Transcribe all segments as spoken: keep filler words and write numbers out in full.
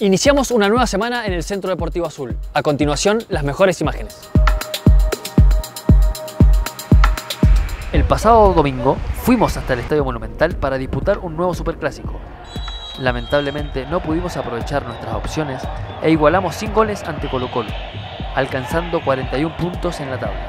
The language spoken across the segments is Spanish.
Iniciamos una nueva semana en el Centro Deportivo Azul. A continuación, las mejores imágenes. El pasado domingo fuimos hasta el Estadio Monumental para disputar un nuevo superclásico. Lamentablemente no pudimos aprovechar nuestras opciones e igualamos sin goles ante Colo-Colo, alcanzando cuarenta y un puntos en la tabla.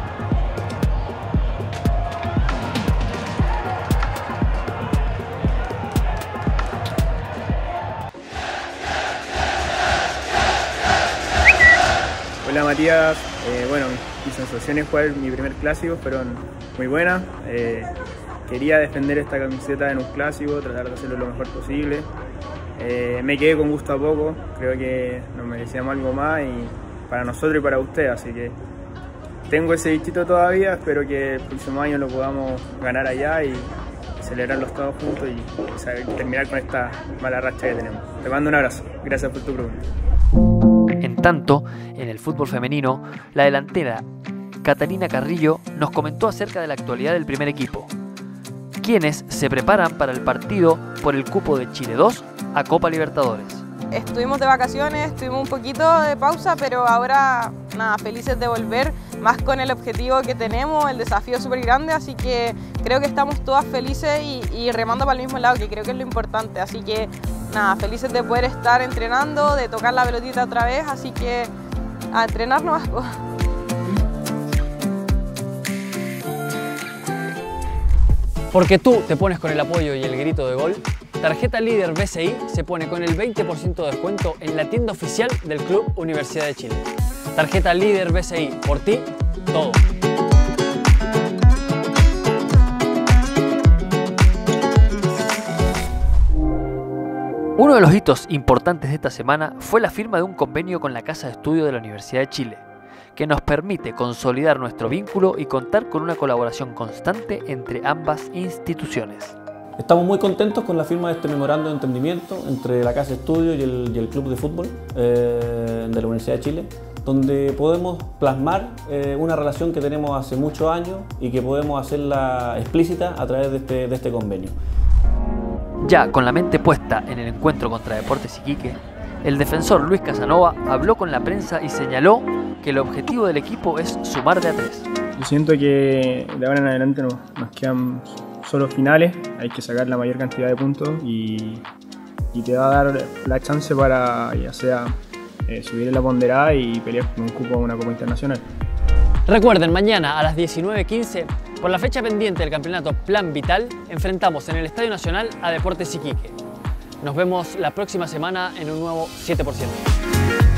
Hola Matías, eh, bueno, mis sensaciones de jugar mi primer clásico fueron muy buenas. Eh, quería defender esta camiseta en un clásico, tratar de hacerlo lo mejor posible. Eh, me quedé con gusto a poco, creo que nos merecíamos algo más y para nosotros y para usted, así que tengo ese bichito todavía, espero que el próximo año lo podamos ganar allá y celebrarlos todos juntos y, y saber, terminar con esta mala racha que tenemos. Te mando un abrazo, gracias por tu pregunta. En tanto, en el fútbol femenino, la delantera Catalina Carrillo nos comentó acerca de la actualidad del primer equipo, quienes se preparan para el partido por el cupo de Chile dos a Copa Libertadores. Estuvimos de vacaciones, tuvimos un poquito de pausa, pero ahora nada, felices de volver, más con el objetivo que tenemos, el desafío es súper grande, así que creo que estamos todas felices y, y remando para el mismo lado, que creo que es lo importante, así que nada, felices de poder estar entrenando, de tocar la pelotita otra vez, así que a entrenar nomás. Porque tú te pones con el apoyo y el grito de gol, Tarjeta Líder B C I se pone con el veinte por ciento de descuento en la tienda oficial del Club Universidad de Chile. Tarjeta Líder B C I, por ti, todo. Uno de los hitos importantes de esta semana fue la firma de un convenio con la Casa de Estudio de la Universidad de Chile, que nos permite consolidar nuestro vínculo y contar con una colaboración constante entre ambas instituciones. Estamos muy contentos con la firma de este memorando de entendimiento entre la Casa de Estudio y el, y el Club de Fútbol eh, de la Universidad de Chile, donde podemos plasmar eh, una relación que tenemos hace muchos años y que podemos hacerla explícita a través de este, de este convenio. Ya con la mente puesta en el encuentro contra Deportes Iquique, el defensor Luis Casanova habló con la prensa y señaló que el objetivo del equipo es sumar de a tres. Yo siento que de ahora en adelante nos, nos quedan solo finales, hay que sacar la mayor cantidad de puntos y, y te va a dar la chance para ya sea eh, subir en la ponderada y pelear con un cupo a una Copa Internacional. Recuerden, mañana a las diecinueve quince, por la fecha pendiente del campeonato Plan Vital, enfrentamos en el Estadio Nacional a Deportes Iquique. Nos vemos la próxima semana en un nuevo siete por ciento.